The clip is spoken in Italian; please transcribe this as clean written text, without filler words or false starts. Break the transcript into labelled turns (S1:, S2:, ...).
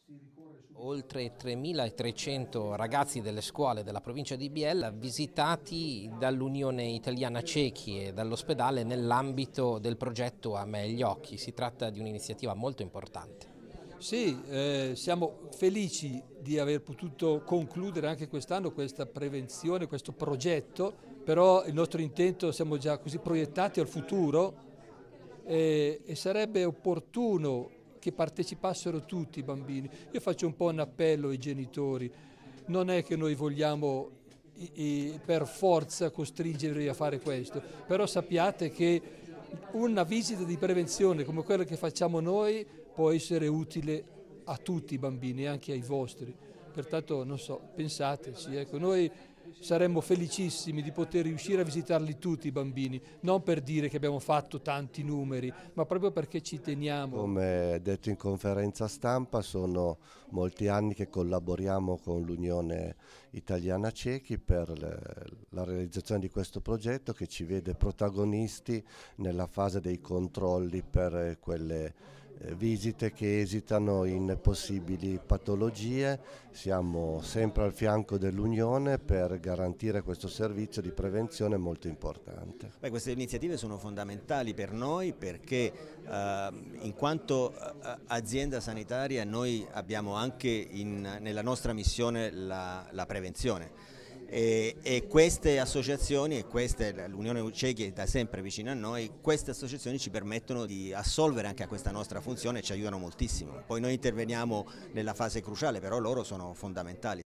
S1: Oltre 3.300 ragazzi delle scuole della provincia di Biella visitati dall'Unione Italiana Ciechi e dall'ospedale nell'ambito del progetto A me gli occhi. Si tratta di un'iniziativa molto importante.
S2: Sì, siamo felici di aver potuto concludere anche quest'anno questa prevenzione, questo progetto, però il nostro intento siamo già così proiettati al futuro e sarebbe opportuno che partecipassero tutti i bambini. Io faccio un po' un appello ai genitori, non è che noi vogliamo per forza costringervi a fare questo, però sappiate che una visita di prevenzione come quella che facciamo noi può essere utile a tutti i bambini, anche ai vostri. Pertanto, non so, pensateci, ecco, noi saremmo felicissimi di poter riuscire a visitarli tutti i bambini, non per dire che abbiamo fatto tanti numeri, ma proprio perché ci teniamo.
S3: Come detto in conferenza stampa, sono molti anni che collaboriamo con l'Unione Italiana Ciechi per la realizzazione di questo progetto che ci vede protagonisti nella fase dei controlli per quelle visite che esitano in possibili patologie. Siamo sempre al fianco dell'Unione per garantire questo servizio di prevenzione molto importante.
S4: Beh, queste iniziative sono fondamentali per noi perché in quanto azienda sanitaria noi abbiamo anche nella nostra missione la prevenzione. E queste associazioni, e l'Unione Ciechi è da sempre vicina a noi, queste associazioni ci permettono di assolvere anche a questa nostra funzione e ci aiutano moltissimo. Poi noi interveniamo nella fase cruciale, però loro sono fondamentali.